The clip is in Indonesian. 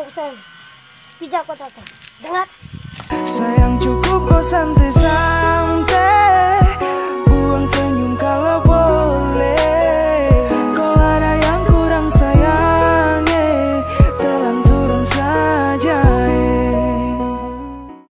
sayang. Pijak kota tuh. Dengar. Sayang cukup kau santai